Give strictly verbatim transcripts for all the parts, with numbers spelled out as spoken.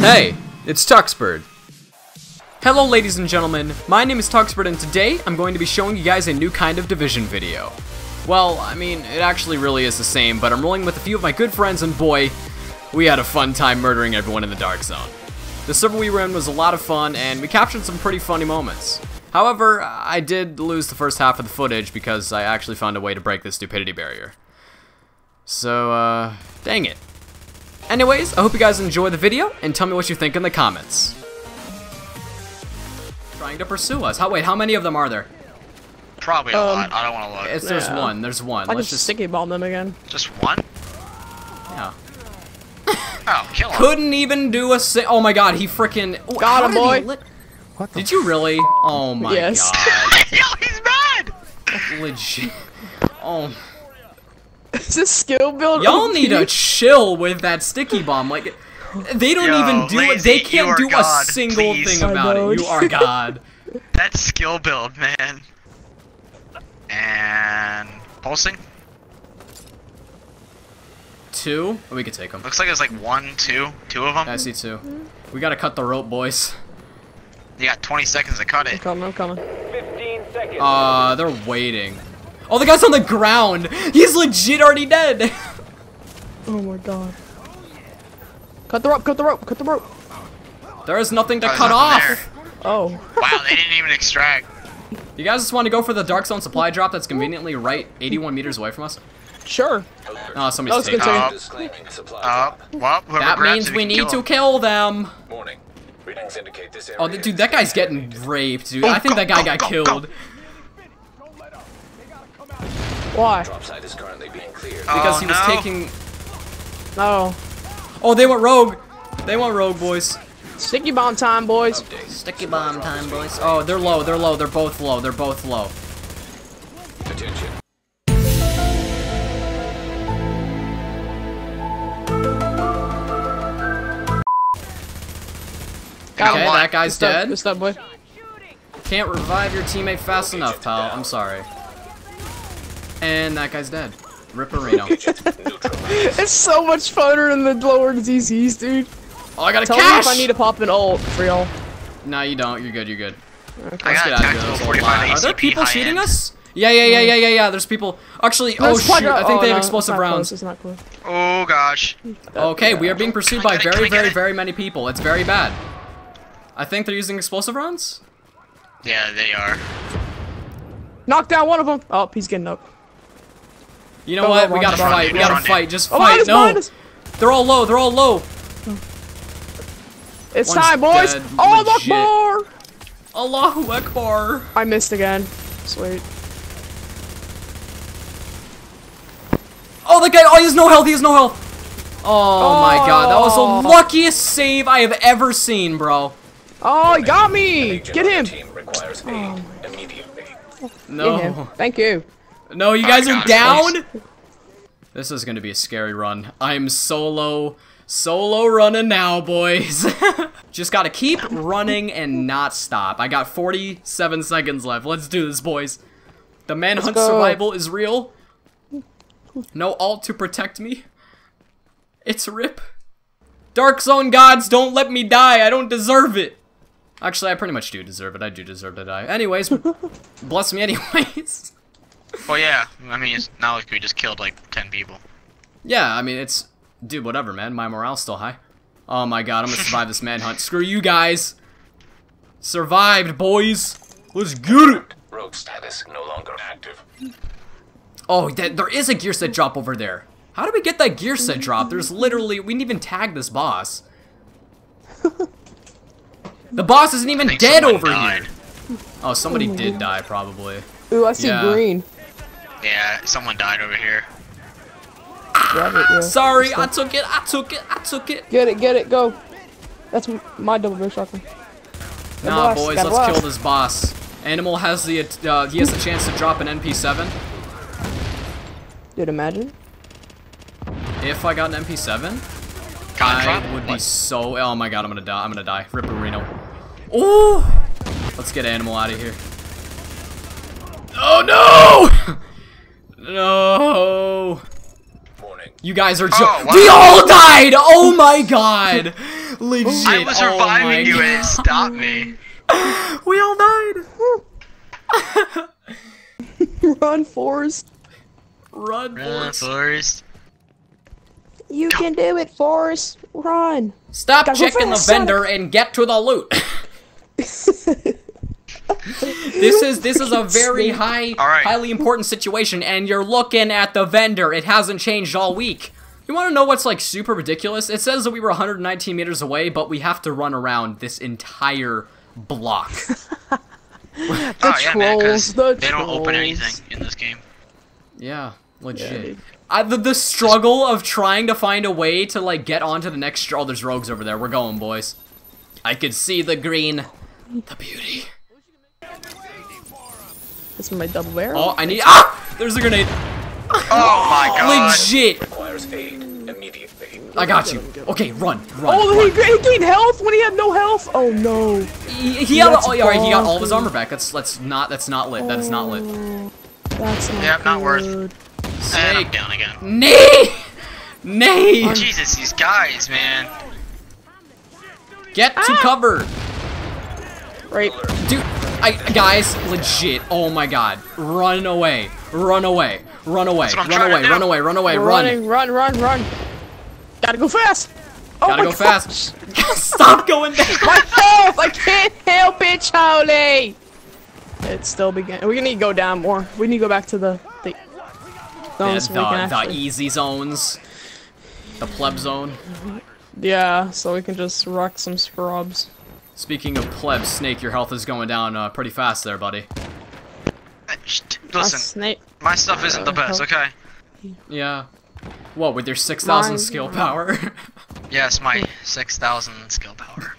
Hey, it's Tuxbird. Hello ladies and gentlemen, my name is Tuxbird and today I'm going to be showing you guys a new kind of Division video. Well, I mean, it actually really is the same, but I'm rolling with a few of my good friends and boy, we had a fun time murdering everyone in the Dark Zone. The server we were in was a lot of fun and we captured some pretty funny moments. However, I did lose the first half of the footage because I actually found a way to break the stupidity barrier. So, uh, dang it. Anyways, I hope you guys enjoy the video, and tell me what you think in the comments. Trying to pursue us. How, wait, how many of them are there? Probably a Um, lot. I don't want to look. It's, there's Yeah. one, there's one. I Let's just just, sticky bomb them again. Just one? yeah. Oh, kill him. Couldn't even do a si- oh my god, he frickin- oh, Got how him, did he boy. lit- Did you really? Oh my Yes. god. Yo, he's mad! Legit. Oh. Is this skill build? Y'all need to chill with that sticky bomb. Like, they don't Yo, even do it. Lazy, They you can't are do God, a single please. thing I about know. it. You are God. That's skill build, man. And pulsing. Two? Oh, we could take them. Looks like it's like one, two, two of them. I see two. We gotta cut the rope, boys. You got twenty seconds to cut I'm it. coming, I'm coming. Uh, they're waiting. Oh, the guy's on the ground. He's legit already dead. Oh my god. Cut the rope, cut the rope, cut the rope. There is nothing to Oh, there's cut nothing off. there. Oh. Wow, they didn't even extract. You guys just want to go for the Dark Zone supply drop that's conveniently right eighty-one meters away from us? Sure. Oh, somebody's That was taking good it. too. Up. Up. Well, whoever That grabs means it, we can need kill to him. kill them. Morning. Readings indicate this area Oh, dude, that guy's getting raped, dude. Oh, I think go, that guy go, got go, killed. go. Why? drop site is currently being cleared. Because Oh, he was no. taking... No. Oh, they went rogue. They went rogue, boys. Sticky bomb time, boys. Sticky bomb time, boys. Oh, they're low. They're low. They're both low. They're both low. Attention. Got Okay, one. that guy's Good stuff, dead. Good stuff, boy. Can't revive your teammate fast enough, pal. I'm sorry. And that guy's dead. Ripperino. It's so much funner than the lower Z Cs, dude. Oh, I got a Tell me cash! if I need to pop an ult for y'all. No, you don't. You're good. You're good. I Let's got get a out of here. tactical There's a forty-five lot. Are there A C P people high cheating end. us? Yeah, yeah, yeah, yeah, yeah, yeah. There's people. Actually, oh Let's plug shoot! out- I think oh, they have no, explosive it's not rounds. Close, it's not close. Oh gosh. Okay, we are being pursued by Can we get it? Can very, we get very, it? very many people. It's very bad. I think they're using explosive rounds. Yeah, they are. Knock down one of them. Oh, he's getting up. You know Go, what? go, We go, gotta go, fight. go, We go. gotta fight. Just Oh, fight. minus, No. minus. They're all low. They're all low. It's One's time, boys. dead, Oh, legit. look more. Allahu Akbar. I missed again. Sweet. Oh, the guy. Oh, he has no health. He has no health. Oh, my god. That was Oh. the luckiest save I have ever seen, bro. Oh, he got me. Agent Get on him. Team requires aid immediately. No. Get him. Thank you. No, you guys Oh, are gosh, down? This is gonna be a scary run. I am solo, solo running now, boys. Just gotta keep running and not stop. I got forty-seven seconds left. Let's do this, boys. The manhunt go. survival is real. No ult to protect me. It's rip. Dark Zone gods, don't let me die. I don't deserve it. Actually, I pretty much do deserve it. I do deserve to die. Anyways, bless me anyways. Well, yeah. I mean, it's not like we just killed like ten people. Yeah, I mean, it's... Dude, whatever, man. My morale's still high. Oh my god, I'm gonna survive this manhunt. Screw you guys. Survived, boys. Let's get it. Rogue status no longer active. Oh, th there is a gear set drop over there. How did we get that gear set drop? There's literally... We didn't even tag this boss. The boss isn't even think dead someone over died. here. Oh, somebody did die, probably. Ooh, I see Yeah. green. Yeah, someone died over here. Grab it, yeah. Sorry, I took it, I took it, I took it. Get it, get it, go. That's m my double barrel shotgun. Nah, blast, boys, gotta let's kill blast. this boss. Animal has the, uh, he has the chance to drop an N P seven. Dude, imagine. If I got an M P seven, Contract? I would be What? so... Oh my god, I'm gonna die. I'm gonna die. Ripperino. Ooh! Let's get Animal out of here. Oh no! No! Warning. You guys are jo- Oh, wow. We all died! Oh my god! Legit. I was oh my reviving you God. and it stopped me. We all died. Run, Forrest. Run, Run, Forrest. Forrest. You can do it, Forrest. Run. Stop Gotta go checking the fast, vendor and get to the loot. This is this is a very high, All right. highly important situation, and you're looking at the vendor. It hasn't changed all week. You want to know what's like super ridiculous? It says that we were one hundred nineteen meters away, but we have to run around this entire block. The oh yeah, man, trolls, because the they don't open trolls. anything in this game. Yeah, legit. dude. I, the, the struggle of trying to find a way to like get onto the next. Oh, there's rogues over there. We're going, boys. I could see the green, the beauty. This is my double barrel. Oh, I need. Ah! There's a grenade. Oh my god. Legit. Requires aid immediately. I got you. Okay, run, run. Oh, run. he, he gained health when he had no health. Oh no. He, he had. That's Oh, yeah, alright, he got all of his bonkers. armor back. That's that's not that's not lit. That is not lit. That's not Yep, not worth. good. And I'm Snake. down again. Nay, nay. Jesus, these guys, man. Get to cover, Right. dude. I guys, legit. Oh my god, run away, run away, run away, That's what I'm run trying to away, do. run away, run away, We're run. running, run, run, run. Gotta go fast. Oh Gotta my go gosh. fast. Stop going down. My health! I can't help it, Charlie! It's still begin. We need to go down more. We need to go back to the the Yeah, zones so we can the, the actually. easy zones, the pleb zone. Yeah, so we can just wreck some scrubs. Speaking of plebs, Snake, your health is going down uh, pretty fast there, buddy. Uh, sh- A Listen, snake. my stuff isn't the best, okay? Yeah. What, with your six thousand Mine- skill power? Yes, my six thousand skill power.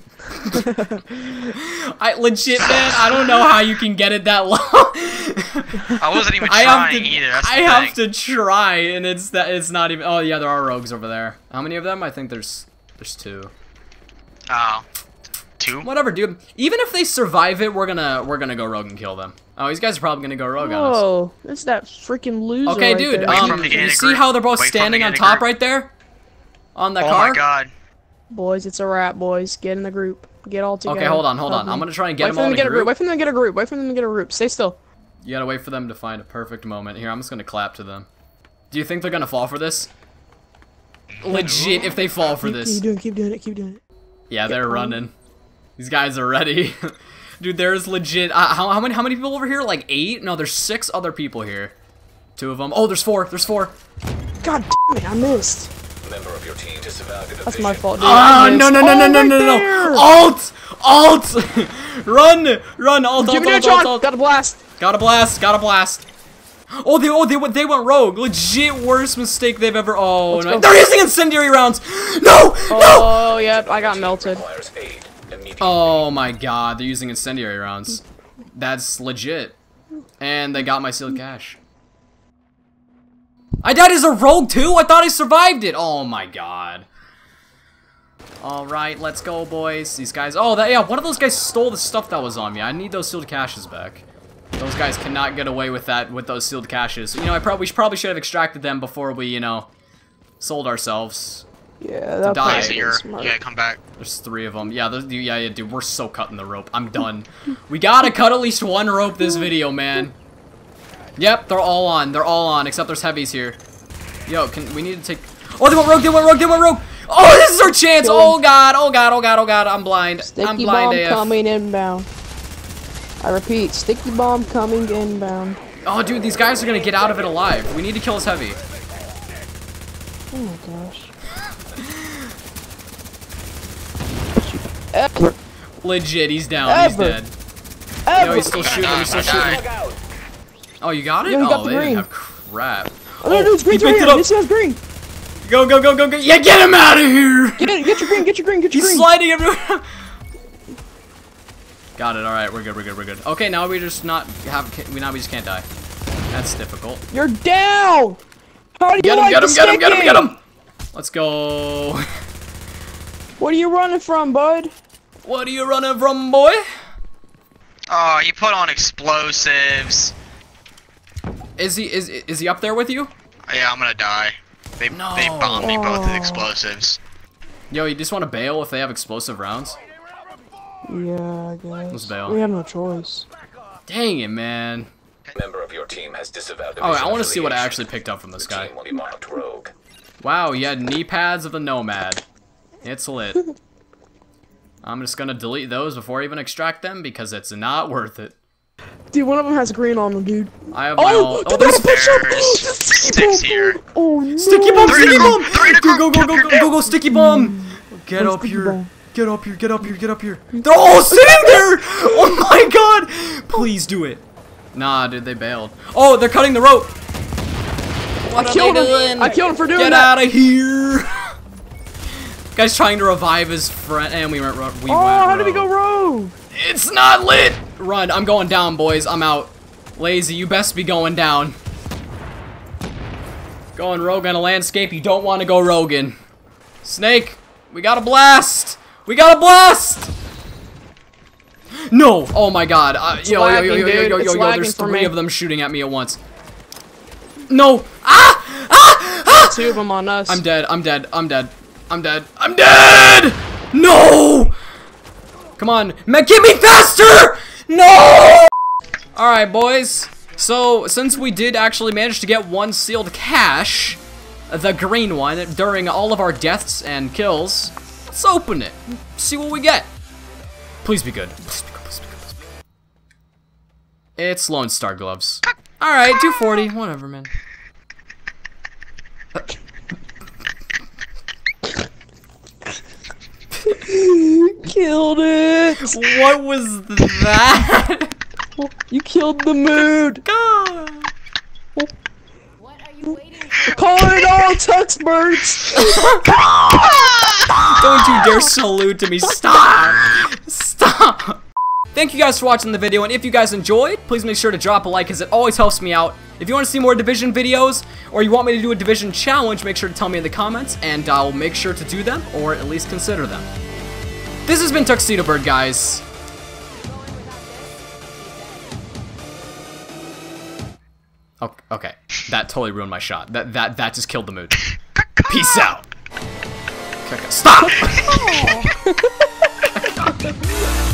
I legit, man, I don't know how you can get it that low. I wasn't even I have trying to, either, that's the I have thing. to try, and it's that it's not even. Oh yeah, there are rogues over there. How many of them? I think there's there's two. Oh. Two? Whatever, dude. Even if they survive it, we're gonna we're gonna go rogue and kill them. Oh, these guys are probably gonna go rogue on us. Whoa, that's that freaking loser. Okay, right dude. there. Wait for Um, them to get in you a see group. how they're both Wait for them to standing get on in a top group. right there? On that Oh car? my god. Boys, it's a wrap, boys. Get in the group. Get all together. Okay, hold on, hold on. Okay. I'm gonna try and get Wait them for all them in to a get a group. group. Wait for them to get a group. Wait for them to get a group. Stay still. You gotta wait for them to find a perfect moment. Here, I'm just gonna clap to them. Do you think they're gonna fall for this? Legit, if they fall for Keep, this. keep doing it. Keep doing it. Keep doing it. Yeah, they're on. running. These guys are ready. Dude, there's legit. Uh, how, how many? How many people over here? Like eight? No, there's six other people here. Two of them. Oh, there's four. There's four. God damn it! I missed. Member of your team to survive the That's division. my fault, dude. Oh I no missed. no no no Oh, no right no no! there! Alt! Alt! Run! Run! Alt! Give Alt! me a Alt! shot. Alt! Alt! Got a blast. Got a blast! Got a blast! Oh, they oh they went they went rogue. Legit worst mistake they've ever. Oh Let's no! go. They're using incendiary rounds. No! No! Oh, yep. I got melted. Requires aid immediately. Oh my god! They're using incendiary rounds. That's legit. And they got my sealed cache. I died as a rogue too? I thought I survived it! Oh my god. Alright, let's go, boys. These guys... Oh, that, yeah, one of those guys stole the stuff that was on me. I need those sealed caches back. Those guys cannot get away with that, with those sealed caches. You know, I probably, we probably should have extracted them before we, you know, sold ourselves. Yeah, that die. probably So was you're, smart. you gotta come back. There's three of them. Yeah, there's- yeah, yeah, dude, we're so cutting the rope. I'm done. We gotta cut at least one rope this video, man. Yep, they're all on. They're all on, except there's heavies here. Yo, can we need to take... Oh, they went rogue, they went rogue, they went rogue! Oh, this is our chance! Oh, God, oh, God, oh, God, oh, God, I'm blind. I'm Sticky blind bomb A F. coming inbound. I repeat, sticky bomb coming inbound. Oh, dude, these guys are gonna get out of it alive. We need to kill this heavy. Oh my gosh. Ever, Legit, he's down. Ever. He's dead. ever. No, he's still shooting. He's still shooting. Oh, you got it? Yeah, he oh, got the they green. didn't have crap. Oh, no, no, it's green he right picked here. it up. This has green. Go, go, go, go, go. Yeah, get him out of here. Get it, get your green, get your green, get your He's green. sliding everywhere. Got it. All right, we're good. We're good. We're good. Okay, now we just not have. We now we just can't die. That's difficult. You're down. How do you Get him! like Get the him! Get him! Get him! sticking? Get him! Let's go. What are you running from, bud? What are you running from, boy? Oh, you put on explosives. Is he is is he up there with you? Yeah, I'm gonna die. They No. they bombed me both with Oh. explosives. Yo, you just want to bail if they have explosive rounds? Yeah, I guess. Let's bail. We have no choice. Dang it, man. Member of your team has disavowed. Oh, I want to see what I actually picked up from this The guy. team will be marked rogue. Wow, he had knee pads of the Nomad. It's lit. I'm just gonna delete those before I even extract them because it's not worth it. Dude, one of them has green on them, dude. I have my Oh, own. oh, there's There's six here. Oh no. sticky bomb, Three sticky to go, bomb! three to Go, go, go, go, go, go, go, go, sticky bomb! Get Where's up sticky here. bomb? Get up here, get up here, get up here. They're all sitting there! Oh my god! Please do it. Nah, dude, they bailed. Oh, they're cutting the rope! What I are killed they him. doing? I killed him for doing Get that. out of here! Guy's trying to revive his friend, and we went. We Oh, went how did we rogue. go rogue? It's not lit! Run, I'm going down, boys. I'm out. Lazy, you best be going down. Going rogue on a landscape you don't want to go rogue in. Snake, we got a blast! We got a blast! No! Oh my god. Uh, yo, yo, yo, yo, yo, yo, yo, It's yo, lagging there's for three me. of them shooting at me at once. No! Ah! Ah! Ah! Two of them on us. I'm dead, I'm dead, I'm dead. I'm dead. I'm dead! No! Come on. Man, get me faster! No! Alright, boys. So, since we did actually manage to get one sealed cache, the green one, during all of our deaths and kills, let's open it. See what we get. Please be good. Please be good, please be good, please be good. It's Lone Star Gloves. Alright, two forty. Whatever, man. Killed it. What was that? You killed the mood. God. What are you waiting for? Calling it all tux birds. Don't you dare salute to me. Stop. Stop. Thank you guys for watching the video, and if you guys enjoyed, please make sure to drop a like because it always helps me out. If you want to see more Division videos, or you want me to do a Division challenge, make sure to tell me in the comments, and I'll make sure to do them, or at least consider them. This has been Tuxedo Bird, guys. Oh, okay, that totally ruined my shot. That that that just killed the mood. Peace out. Stop.